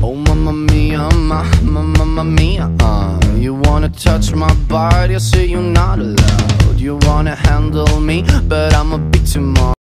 Oh mamma mia, mamma mia, you wanna touch my body, I say you're not allowed. You wanna handle me, but I'm a bit too much.